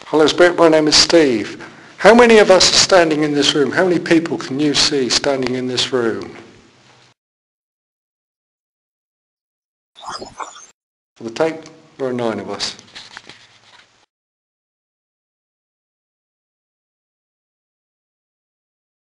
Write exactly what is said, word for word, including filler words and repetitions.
Hello Spirit, my name is Steve. How many of us are standing in this room? How many people can you see standing in this room? For the tape, there are nine of us.